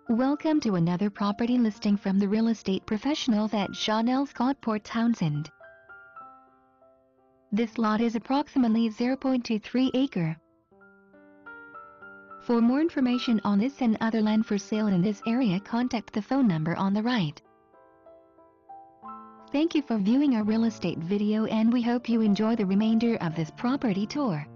Welcome to another property listing from the real estate professionals at Chanel Scott Port Townsend. This lot is approximately 0.23 acre. For more information on this and other land for sale in this area, contact the phone number on the right. Thank you for viewing our real estate video, and we hope you enjoy the remainder of this property tour.